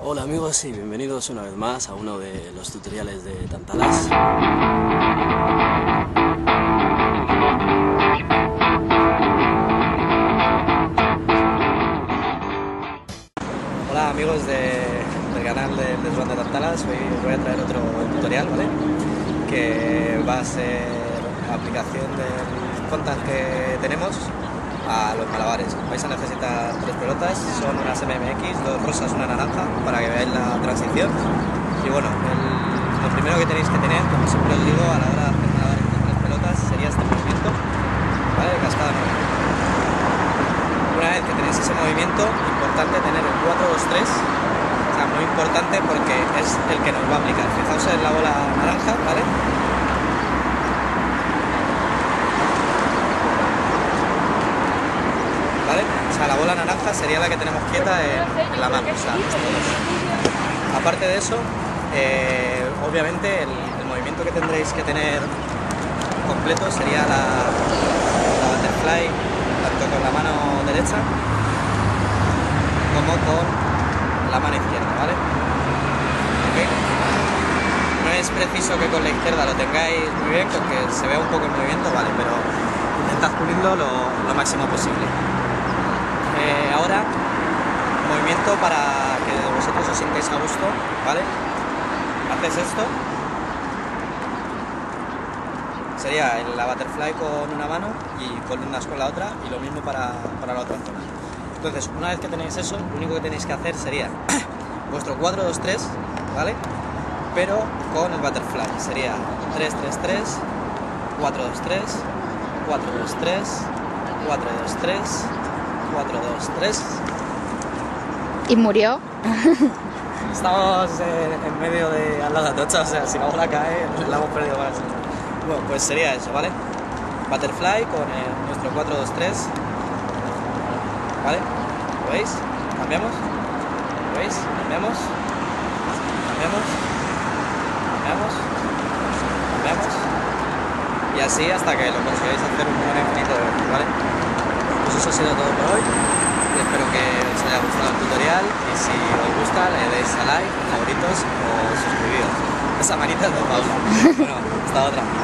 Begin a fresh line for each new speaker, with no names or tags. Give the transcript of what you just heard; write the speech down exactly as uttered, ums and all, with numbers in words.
Hola amigos y bienvenidos una vez más a uno de los tutoriales de Tantalas. Hola amigos de, del canal de, de Joan de Tantalas, hoy os voy a traer otro tutorial, ¿vale? Que va a ser la aplicación del contact que tenemos a los malabares. Vais a necesitar tres pelotas, son unas M M X, dos rosas, una naranja, para que veáis la transición. Y bueno, el, lo primero que tenéis que tener, como siempre os digo, a la hora de hacer malabares con tres pelotas, sería este movimiento, ¿vale? De cascada nueve. Una vez que tenéis ese movimiento, importante tener el cuatro dos tres, o sea, muy importante porque es el que nos va a aplicar. Fijaos en la bola naranja, ¿vale? ¿Vale? O sea, la bola naranja sería la que tenemos quieta en, en la mano, o sea, esto dos. Aparte de eso, eh, obviamente el, el movimiento que tendréis que tener completo sería la, la butterfly, tanto con la mano derecha como con la mano izquierda, ¿vale? ¿Okay? No es preciso que con la izquierda lo tengáis muy bien, con que se vea un poco el movimiento, vale, pero intentad pulirlo lo, lo máximo posible. Eh, ahora, movimiento para que vosotros os sintáis a gusto, ¿vale? Haces esto, sería la butterfly con una mano y columnas con la otra, y lo mismo para, para la otra zona. Entonces, una vez que tenéis eso, lo único que tenéis que hacer sería vuestro cuatro dos tres, ¿vale? Pero con el butterfly, sería tres tres tres, cuatro dos tres, cuatro dos tres, cuatro dos tres, cuatro dos tres.
¿Y murió?
Estamos eh, en medio de al lado de Atocha, o sea, si la bola cae, la hemos perdido más. Bueno, pues sería eso, ¿vale? Butterfly con el, nuestro cuatro dos tres, ¿vale? ¿Lo veis? ¿Cambiamos? ¿Lo veis? ¿Cambiamos? ¿Cambiamos? ¿Cambiamos? ¿Cambiamos? Y así hasta que lo consigáis hacer un número infinito de veces, ¿vale? Pues eso ha sido todo por hoy. Espero que os haya gustado el tutorial y si os gusta le deis a like, favoritos o suscribiros. Esa manita es de Paula. Bueno, hasta otra.